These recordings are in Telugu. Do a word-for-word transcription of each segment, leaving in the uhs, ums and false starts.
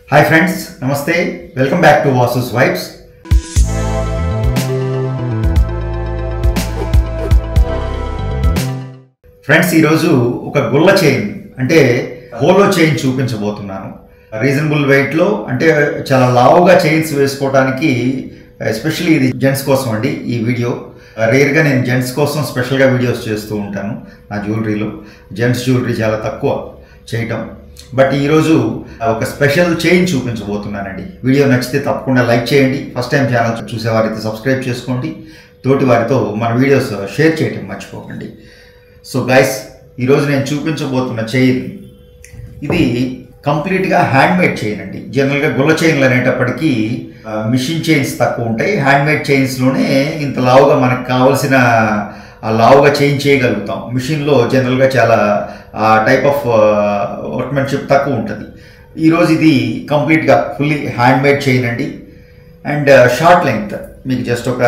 Hi friends, Namaste. Welcome back to Vasu's Vibes. Friends ఈరోజు ఒక గుల్ల చైన్ అంటే హోలో చైన్ చూపించబోతున్నాను. రీజనబుల్ వెయిట్లో అంటే చాలా లావుగా చైన్స్ వేసుకోవడానికి ఎస్పెషల్లీ ఇది జెంట్స్ కోసం అండి. ఈ వీడియో రేర్గా నేను జెంట్స్ కోసం స్పెషల్గా వీడియోస్ చేస్తూ ఉంటాను. నా జ్యువెలరీలో జెంట్స్ జ్యువెలరీ చాలా తక్కువ చేయటం, బట్ ఈరోజు ఒక స్పెషల్ చైన్ చూపించబోతున్నానండి. వీడియో నచ్చితే తప్పకుండా లైక్ చేయండి. ఫస్ట్ టైం ఛానల్ చూసేవారైతే సబ్స్క్రైబ్ చేసుకోండి. తోటి వారితో మన వీడియోస్ షేర్ చేయటం మర్చిపోకండి. సో గైస్, ఈరోజు నేను చూపించబోతున్న చైన్ ఇది కంప్లీట్గా హ్యాండ్మేడ్ చైన్ అండి. జనరల్గా గుల్ల చైన్లు అనేటప్పటికీ మిషన్ చైన్స్ తక్కువ ఉంటాయి. హ్యాండ్మేడ్ చైన్స్లోనే ఇంత లావుగా మనకు కావాల్సిన లావుగా చైన్ చేయగలుగుతాం. మిషన్లో జనరల్గా చాలా టైప్ ఆఫ్ వర్క్మెన్షిప్ తక్కువ ఉంటుంది. ఈరోజు ఇది కంప్లీట్గా ఫుల్లీ హ్యాండ్మేడ్ చైన్ అండి. అండ్ షార్ట్ లెంగ్త్ మీకు జస్ట్ ఒక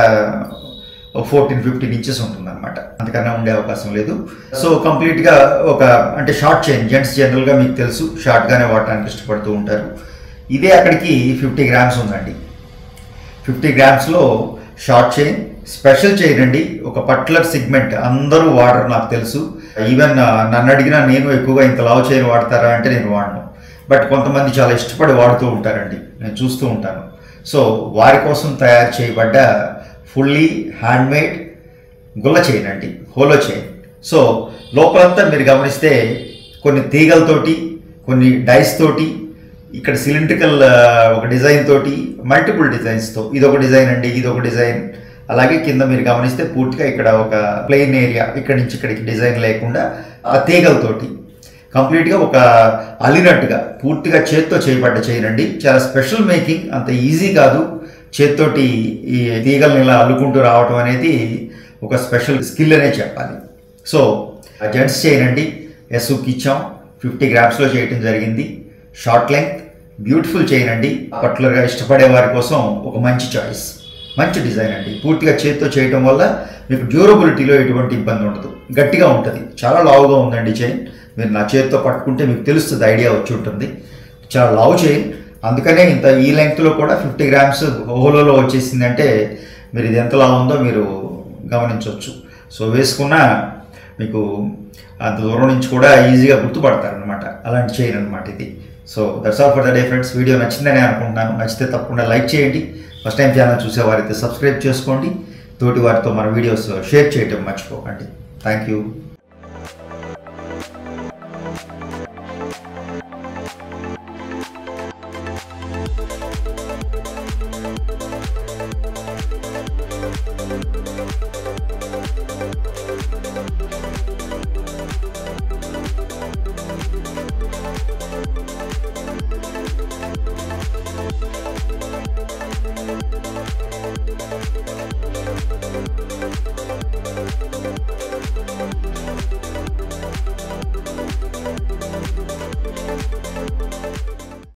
ఫోర్టీన్ ఫిఫ్టీన్ ఇంచెస్ ఉంటుంది అనమాట, అంతకన్నా ఉండే అవకాశం లేదు. సో కంప్లీట్గా ఒక అంటే షార్ట్ చైన్. జెంట్స్ జనరల్గా మీకు తెలుసు షార్ట్గానే వాడటానికి ఇష్టపడుతూ ఉంటారు. ఇదే అక్కడికి ఫిఫ్టీ గ్రామ్స్ ఉందండి. ఫిఫ్టీ గ్రామ్స్లో షార్ట్ చైన్, స్పెషల్ చైన్ అండి. ఒక పర్టికులర్ సెగ్మెంట్ అందరూ వాడరు, నాకు తెలుసు. ఈవెన్ నన్ను అడిగినా నేను ఎక్కువగా ఇంత లావు చైన్ వాడతారా అంటే నేను వాడను, బట్ కొంతమంది చాలా ఇష్టపడి వాడుతూ ఉంటారండి, నేను చూస్తూ ఉంటాను. సో వారి కోసం తయారు చేయబడ్డ ఫుల్లీ హ్యాండ్మేడ్ గుల్ల చైన్ అండి, హోలో చైన్. సో లోపలంతా మీరు గమనిస్తే కొన్ని తీగలతోటి, కొన్ని డైస్ తోటి, ఇక్కడ సిలిండ్రికల్ ఒక డిజైన్ తోటి, మల్టిపుల్ డిజైన్స్తో ఇదొక డిజైన్ అండి, ఇదొక డిజైన్. అలాగే కింద మీరు గమనిస్తే పూర్తిగా ఇక్కడ ఒక ప్లెయిన్ ఏరియా, ఇక్కడి నుంచి ఇక్కడికి డిజైన్ లేకుండా ఆ తీగలతోటి కంప్లీట్గా ఒక అల్లినట్టుగా పూర్తిగా చేత్తో చేయబడ్డ చైన్ అండి. చాలా స్పెషల్ మేకింగ్, అంత ఈజీ కాదు. చేత్తోటి ఈ తీగల్ని ఇలా అల్లుకుంటూ రావటం అనేది ఒక స్పెషల్ స్కిల్ అనే చెప్పాలి. సో జెంట్స్ చైన్ అండి, ఎస్సుకి ఇచ్చాం. ఫిఫ్టీ గ్రామ్స్లో చేయటం జరిగింది. షార్ట్ లెంగ్త్ బ్యూటిఫుల్ చైన్ అండి. పర్టికులర్గా ఇష్టపడే వారి కోసం ఒక మంచి చాయిస్, మంచి డిజైన్ అండి. పూర్తిగా చేతితో చేయటం వల్ల మీకు డ్యూరబిలిటీలో ఎటువంటి ఇబ్బంది ఉండదు, గట్టిగా ఉంటుంది. చాలా లావుగా ఉందండి చైన్. మీరు నా చేతితో పట్టుకుంటే మీకు తెలుస్తుంది, ఐడియా వచ్చి ఉంటుంది. చాలా లావు చైన్, అందుకనే ఇంత ఈ లెంగ్త్లో కూడా ఫిఫ్టీ గ్రామ్స్ హోలోలో వచ్చేసిందంటే మీరు ఇది ఎంత లావు ఉందో మీరు గమనించవచ్చు. సో వేసుకున్న మీకు అంత దూరం నుంచి కూడా ఈజీగా గుర్తుపడతారనమాట, అలాంటి చైన్ అనమాట ఇది. So that's all for the day friends. Video నచ్చిందని అనుకుంటున్నాను. నచ్చితే తప్పకుండా లైక్ చేయండి. ఫస్ట్ టైం ఛానల్ చూసేవారైతే సబ్స్క్రైబ్ చేసుకోండి. తోటి వారితో మన వీడియోస్ షేర్ చేయటం మర్చిపోకండి. Thank you.